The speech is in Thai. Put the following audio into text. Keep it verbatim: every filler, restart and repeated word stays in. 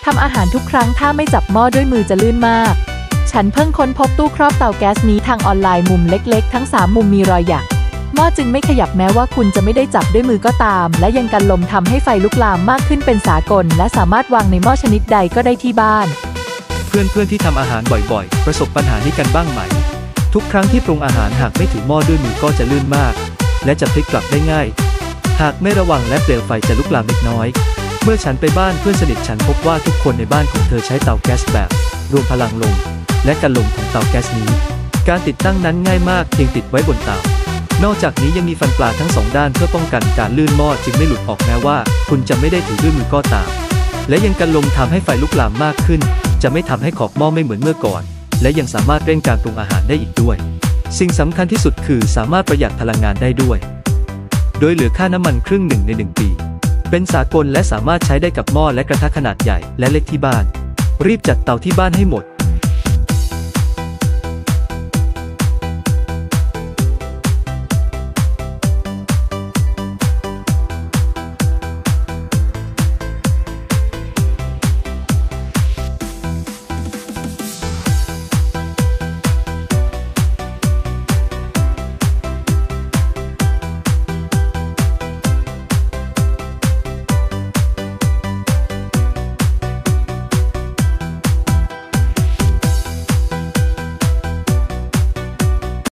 ทำอาหารทุกครั้งถ้าไม่จับหม้อด้วยมือจะลื่นมากฉันเพิ่งค้นพบตู้ครอบเตาแก๊สนี้ทางออนไลน์มุมเล็กๆทั้งสามมุมมีรอยหยักหม้อจึงไม่ขยับแม้ว่าคุณจะไม่ได้จับด้วยมือก็ตามและยังกันลมทำให้ไฟลุกลามมากขึ้นเป็นสากลและสามารถวางในหม้อชนิดใดก็ได้ที่บ้านเพื่อนๆที่ทำอาหารบ่อยๆประสบปัญหานี้กันบ้างไหมทุกครั้งที่ปรุงอาหารหากไม่ถือหม้อด้วยมือก็จะลื่นมากและจะพลิกกลับได้ง่ายหากไม่ระวังและเปลวไฟจะลุกลามเล็กน้อยเมื่อฉันไปบ้านเพื่อนสนิทฉันพบว่าทุกคนในบ้านของเธอใช้เตาแก๊สแบบรวมพลังลมและกันลมของเตาแก๊สนี้การติดตั้งนั้นง่ายมากเพียงติดไว้บนเตานอกจากนี้ยังมีฟันปลาทั้งสองด้านเพื่อป้องกันการลื่นหม้อจึงไม่หลุดออกแม้ว่าคุณจะไม่ได้ถือด้วยมือก็ตามและยังกันลมทำให้ไฟลุกลามมากขึ้นจะไม่ทำให้ขอบหม้อไม่เหมือนเมื่อก่อนและยังสามารถเร่งการปรุงอาหารได้อีกด้วยสิ่งสำคัญที่สุดคือสามารถประหยัดพลังงานได้ด้วยโดยเหลือค่าน้ำมันครึ่งหนึ่งในหนึ่งปีเป็นสากลและสามารถใช้ได้กับหม้อและกระทะขนาดใหญ่และเล็กที่บ้านรีบจัดเตาที่บ้านให้หมด